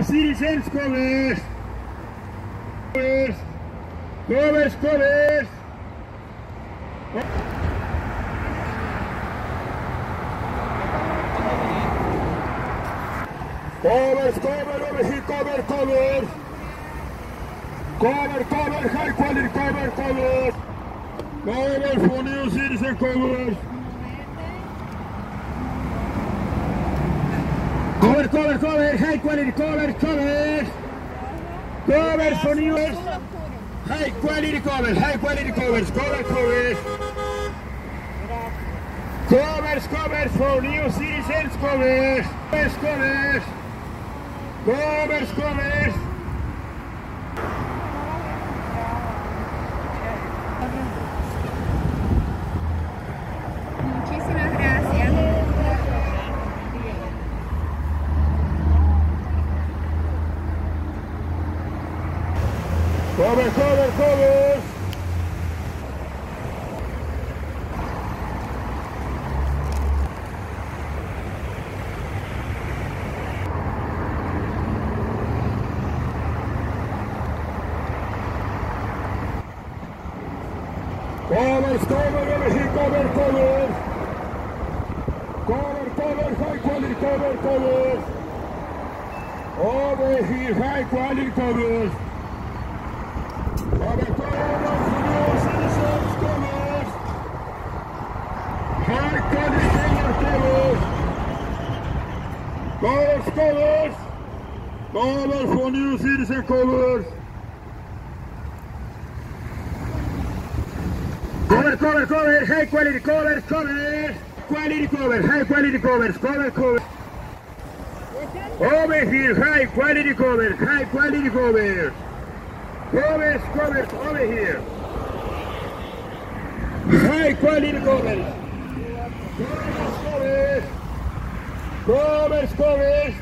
Citizens covers. Covers. Cover over here, cover. Cover, high quality cover. Cover for New Citizen covers. Cover, high quality cover. Cover for New high quality covers. Covers for New Citizens covers. Covers. Muchísimas gracias. Covers. Cover over here, cover. Cover, high quality covers. Over here, high quality covers. Cover, New Citizens covers. High quality covers. Cover for New Citizen covers. Cover, high quality covers. High quality covers. Over here, high quality covers. Covers over here. High quality covers. Covers.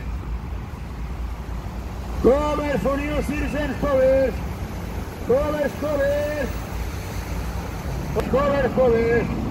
Covers for New Citizens covers. Covers.